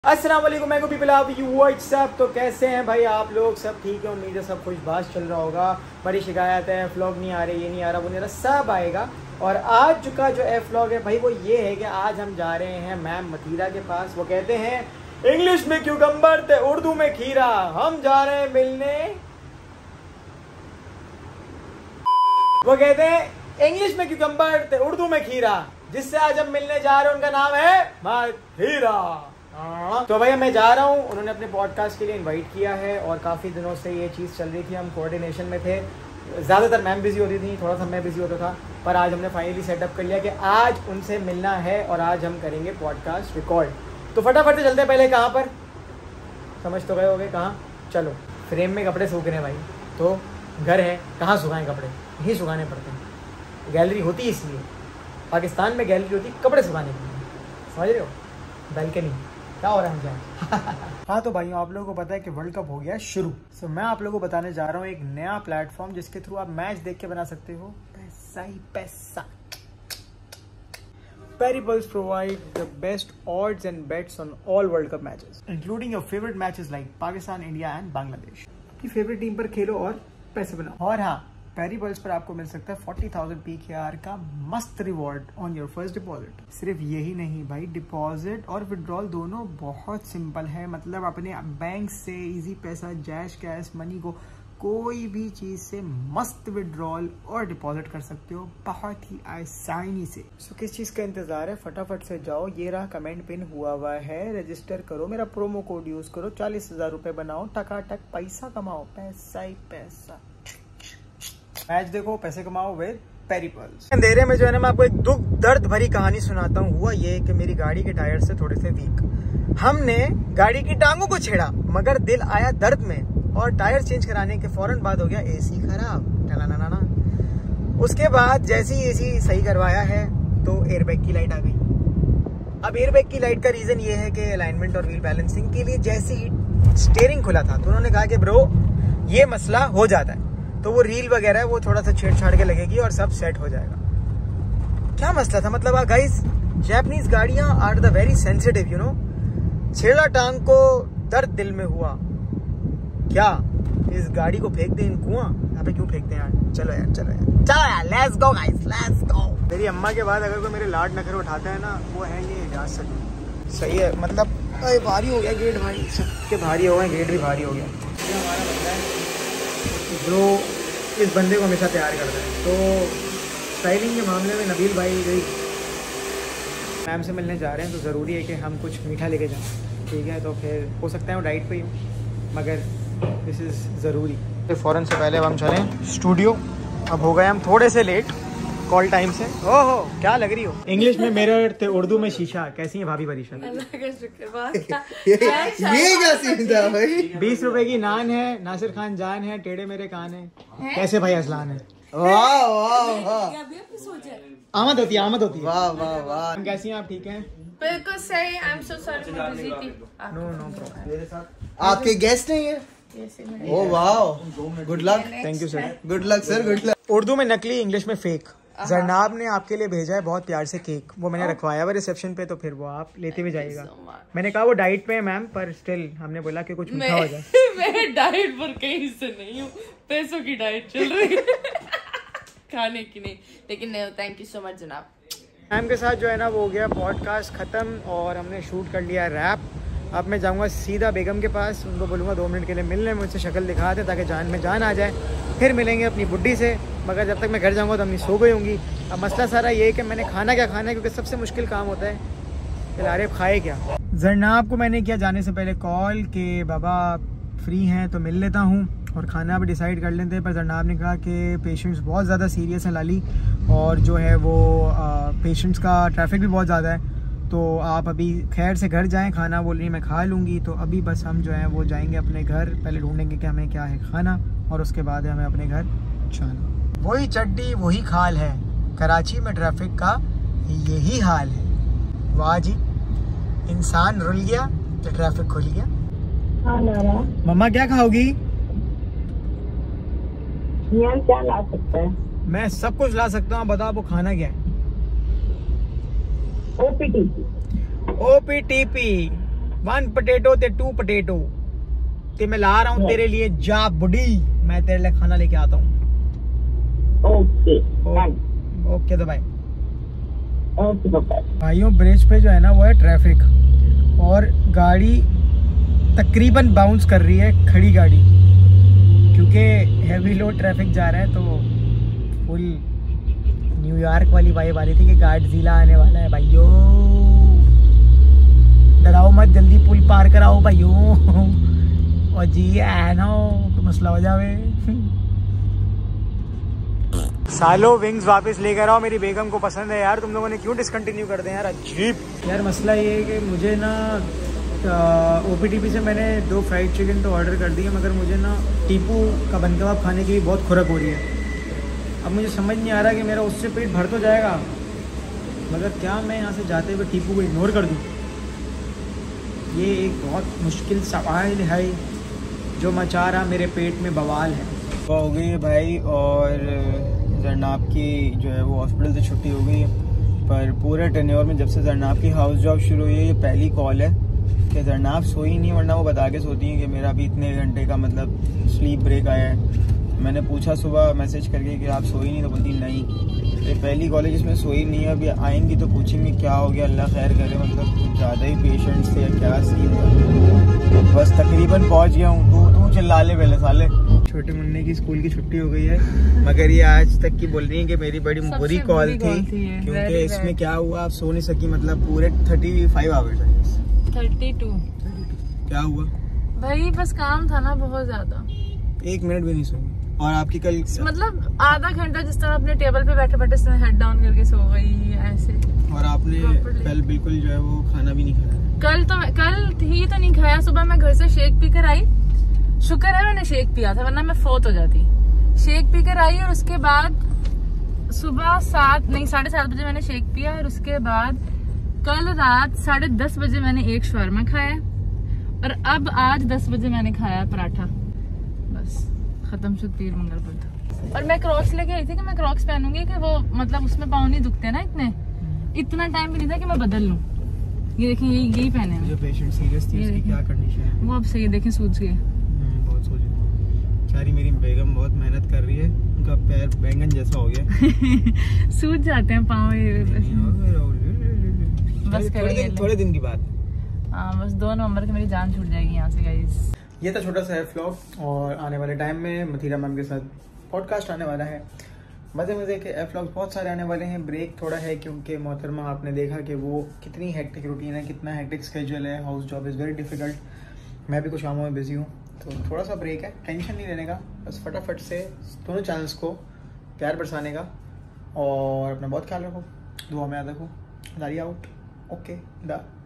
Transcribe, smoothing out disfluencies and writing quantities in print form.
अस्सलाम वालेकुम, मैं पीपल ऑफ यू व्हाट्सएप। तो कैसे हैं भाई आप लोग? सब ठीक है, उम्मीद है सब खुशबाश चल रहा होगा। बड़ी शिकायत है, व्लॉग नहीं आ रहे, ये नहीं आ रहा, वो नहीं आ रहा, सब आएगा। और आज का जो व्लॉग है भाई वो ये है कि आज हम जा रहे हैं मैम मतीरा के पास। वो कहते हैं इंग्लिश में क्यूकम्बर थे, उर्दू में खीरा। हम जा रहे हैं मिलने। वो कहते हैं इंग्लिश में क्यूकम्बर थे, उर्दू में खीरा। जिससे आज हम मिलने जा रहे हैं उनका नाम है मतीरा। तो भैया मैं जा रहा हूँ, उन्होंने अपने पॉडकास्ट के लिए इनवाइट किया है और काफ़ी दिनों से ये चीज़ चल रही थी। हम कोऑर्डिनेशन में थे, ज़्यादातर मैम बिजी होती थी, थोड़ा सा मैं बिजी होता था, पर आज हमने फाइनली सेटअप कर लिया कि आज उनसे मिलना है और आज हम करेंगे पॉडकास्ट रिकॉर्ड। तो फटाफट से चलते हैं। पहले कहाँ पर, समझ तो गए होगे कहाँ? चलो, फ्रेम में कपड़े सूख रहे हैं भाई, तो घर है, कहाँ सुखाएं कपड़े? यहीं सुखाने पड़ते हैं। गैलरी होती इसलिए, पाकिस्तान में गैलरी होती कपड़े सुखाने के लिए, समझ रहे हो? बैल्कनी क्या हो रहा है हमसे। हाँ तो भाइयों, आप लोगों को पता है कि वर्ल्ड कप हो गया शुरू। सो मैं आप लोगों को बताने जा रहा हूँ एक नया प्लेटफॉर्म जिसके थ्रू आप मैच देख के बना सकते हो पैसा ही पैसा। Paribalz provide the best odds and bets on all World Cup matches, including your favorite matches like Pakistan, India and Bangladesh। अपनी फेवरेट टीम पर खेलो और पैसे बनाओ। और हाँ, Paribalz पर आपको मिल सकता है 40,000 PKR का मस्त reward on your first deposit. सिर्फ यही नहीं भाई, डिपॉजिट और विड्रॉल दोनों बहुत सिंपल है। मतलब अपने बैंक से इजी पैसा, जैश कैश मनी को कोई भी चीज़ से मस्त विड्रॉल और डिपॉजिट कर सकते हो बहुत ही आसानी से। सो किस चीज़ का इंतज़ार है? फटाफट से जाओ, ये रहा कमेंट पिन हुआ है, रजिस्टर करो, मेरा प्रोमो कोड यूज़ करो, 40,000 रुपये बनाओ, टकाटक पैसा कमाओ, पैसा ही पैसा। मैच देखो, पैसे कमाओ विद पेरिपल्स। अंधेरे में जो है ना, मैं आपको एक दुख दर्द भरी कहानी सुनाता हूँ। हुआ ये कि मेरी गाड़ी के टायर से थोड़े से वीक, हमने गाड़ी की टांगों को छेड़ा, मगर दिल आया दर्द में और टायर चेंज कराने के फौरन बाद हो गया एसी खराब। टलाना। उसके बाद जैसे ही एसी सही करवाया है तो एयरबैग की लाइट आ गई। अब एयरबैग की लाइट का रीजन ये है कि अलाइनमेंट और व्हील बैलेंसिंग के लिए जैसे ही स्टीयरिंग खुला था तो उन्होंने कहा कि ब्रो ये मसला हो जाता है, तो वो रील वगैरह है वो थोड़ा सा छेड़छाड़ के लगेगी और सब सेट हो जाएगा। क्या मसला था? मतलब गाइस, जापानीज गाड़ियां are the very sensitive, you know. छेड़ा टांग को, दर्द दिल में हुआ, क्या इस गाड़ी को फेंक दें इन कुआं? यहाँ पे क्यों फेंकते हैं यार? चलो यार, let's go guys, let's go. मेरी अम्मा के बाद अगर कोई मेरे लाड नखरे उठाता है ना, वो है ये एजाज सलीम। सही है, मतलब भारी हो गया गेट भाई, सबके भारी हो गए, गेट भी भारी हो गया। हमारा बंदा है जो इस बंदे को हमेशा प्यार करता है। तो स्टाइलिंग के मामले में नबील भाई गई मैम से मिलने जा रहे हैं, तो ज़रूरी है कि हम कुछ मीठा लेके जाएं, ठीक है? तो फिर हो सकता है वो डाइट पे ही, मगर दिस इज़ ज़रूरी। तो फ़ौरन से पहले अब हम चलें स्टूडियो। अब हो गए हम थोड़े से लेट कॉल टाइम से। ओहो, क्या लग रही हो? इंग्लिश में मिरर थे, उर्दू में शीशा। कैसी है भाभी परीक्षा? ये क्या सीन था भाई? 20 रुपए की नान है, नासिर खान जान है, टेढ़े मेरे कान है, कैसे भाई असलान है। वाह वाह वाह, आमद होती है। वाह वाह वाह। कैसी हैं आप? ठीक हैं? बिल्कुल सही। आई एम सो सॉरी मैं बिजी थी। No problem. आपके गेस्ट नहीं है? ओह वाह, good luck. Thank you sir. Good luck sir, good luck. Urdu में नकली, इंग्लिश में फेक। जरनाब ने आपके लिए भेजा है बहुत प्यार से केक, वो मैंने रखवाया हुआ रिसेप्शन पे, तो फिर वो आप लेते हुए जाइएगा। मैंने कहा वो डाइट पे है मैम, पर स्टिल हमने बोला कि कुछ मीठा हो जाए। मैं डाइट पर कहीं से नहीं हूँ, पैसों की डाइट चल रही है खाने की नहीं। लेकिन थैंक यू सो मच जनाब। मैम के साथ जो है ना वो हो गया पॉडकास्ट ख़त्म और हमने शूट कर लिया रैप। अब मैं जाऊंगा सीधा बेगम के पास, उनको बोलूँगा 2 मिनट के लिए मिलने, मुझसे शक्ल दिखा दें ताकि जान में जान आ जाए। फिर मिलेंगे अपनी बुड्ढी से, मगर जब तक मैं घर जाऊंगा तो अम्मी सो गई होंगी। अब मसला सारा ये है कि मैंने खाना क्या खाना है, क्योंकि सबसे मुश्किल काम होता है कि आरिफ खाए क्या। जरनाब को मैंने किया जाने से पहले कॉल कि बाबा फ्री हैं तो मिल लेता हूँ और खाना भी डिसाइड कर लेते हैं, पर जरनाब ने कहा कि पेशेंट्स बहुत ज़्यादा सीरियस हैं लाली, और जो है वो पेशेंट्स का ट्रैफिक भी बहुत ज़्यादा है, तो आप अभी खैर से घर जाएं, खाना बोल रही मैं खा लूँगी। तो अभी बस हम जो है वो जाएंगे अपने घर, पहले ढूंढेंगे कि हमें क्या है खाना और उसके बाद हमें अपने घर जाना। वही चड्डी वही खाल है, कराची में ट्रैफिक का यही हाल है। वाह जी, इंसान रुल गया तो ट्रैफिक खुल गया। मम्मा क्या खाओगी? क्या ला सकता है? मैं सब कुछ ला सकता हूँ, बताओ आपको खाना क्या है? ओपीटीपी। ओपीटीपी 1 potato ते 2 potato ते मैं ला रहा हूँ तेरे लिए जा बुढ़ी, मैं तेरे लिए खाना लेके आता हूँ। ओके ओके तो भाई ओके बाय। भाइयों ब्रिज पे जो है ना वो है ट्रैफिक, और गाड़ी तकरीबन बाउंस कर रही है, खड़ी गाड़ी, क्योंकि हैवी लोड ट्रैफिक जा रहा है। तो फुल न्यूयॉर्क वाली वाइब आ रही थी कि गाडजिला आने वाला है भाइयों, डराओ मत, जल्दी पुल पार कराओ भाइयों। और जी है ना तो मसला हो जावे। सालों विंग्स वापस लेकर आओ, मेरी बेगम को पसंद है यार, तुम लोगों ने क्यों डिसकंटिन्यू कर दें यार, अजीब। यार मसला ये है कि मुझे ना OPTP से मैंने 2 फ्राइड चिकन तो ऑर्डर कर दिए, मगर मुझे ना टीपू का बन कबाब खाने की भी बहुत खुराक हो रही है। अब मुझे समझ नहीं आ रहा कि मेरा उससे पेट भर तो जाएगा, मगर क्या मैं यहाँ से जाते हुए टीपू को इग्नोर कर दूँ, ये एक बहुत मुश्किल सवाल है जो मचा रहा मेरे पेट में बवाल है। तो हो गई है भाई, और जरनाब की जो है वो हॉस्पिटल से छुट्टी हो गई है, पर पूरे टेन्योर में जब से जरनाब की हाउस जॉब शुरू हुई है ये पहली कॉल है कि जरनाब सोई नहीं, वरना वो बता के सोती हैं कि मेरा अभी इतने घंटे का मतलब स्लीप ब्रेक आया है। मैंने पूछा सुबह मैसेज करके कि आप सोई नहीं, तो बोलती नहीं। ये पहली कॉल है जिसमें सोई नहीं है। अभी आएंगी तो पूछेंगे क्या हो गया, अल्लाह खैर करे, मतलब कुछ ज़्यादा ही पेशेंट्स थे या क्या सीन था। बस तकरीबन पहुँच गया हूँ। तू चिल्ला ले पहले साले। छोटे मुन्ने की स्कूल की छुट्टी हो गई है, मगर ये आज तक की बोल रही है कि मेरी बड़ी बुरी कॉल थी, क्योंकि इसमें क्या हुआ, आप सो नहीं सकी, मतलब पूरे 35 आवर्स 32 क्या हुआ भाई, बस काम था ना बहुत ज्यादा, 1 मिनट भी नहीं सोई। और आपकी कल मतलब आधा घंटा जिस तरह अपने टेबल पे बैठे बैठे हेड डाउन करके सो गई ऐसे। और आपने कल बिल्कुल जो है वो खाना भी नहीं खाया। कल ही तो नहीं खाया। सुबह मैं घर से शेक पीकर आई, शुक्र है मैंने शेक पिया था वरना मैं फोत हो जाती। शेक पीकर आई और उसके बाद सुबह 7:30 बजे मैंने शेक पिया, और उसके बाद कल रात 10:30 बजे मैंने एक शवारमा खाया, और अब आज 10 बजे मैंने खाया पराठा। बस खत्म शुद्ध पीर मंगल बुध। और मैं क्रॉक्स लेके आई थी कि मैं क्रॉक्स पहनूंगी कि वो मतलब उसमें पाँव नहीं दुखते ना इतना टाइम भी नहीं था कि मैं बदल लूं। ये देखें यही पहने हैं। जो पेशेंट सीरियस थी उसकी क्या कंडीशन है वो अब सही देखें, सूज गए बहुत। सोच बेचारी मेरी बेगम बहुत मेहनत कर रही है, उनका पैर बैंगन जैसा हो गया। सूज जाते हैं पाँव। बस थोड़े दिन की बात। हाँ बस 2 नवंबर की मेरी जान छूट जाएगी यहाँ से गाइस। ये था छोटा सा व्लॉग, और आने वाले टाइम में मथीरा मैम के साथ पॉडकास्ट आने वाला है। मज़े के व्लॉग्स बहुत सारे आने वाले हैं। ब्रेक थोड़ा है क्योंकि मोहतरमा आपने देखा कि वो कितनी हेक्टिक रूटीन है, कितना हेक्टिक स्केड्यूल है। House job is very difficult. मैं भी कुछ कामों में बिजी हूँ, तो थोड़ा सा ब्रेक है। टेंशन नहीं लेने का, बस फटाफट से दोनों चैनल्स को प्यार बरसाने का, और अपना बहुत ख्याल रखो, दुआ में याद रखो। दारी आउट। ओके दा।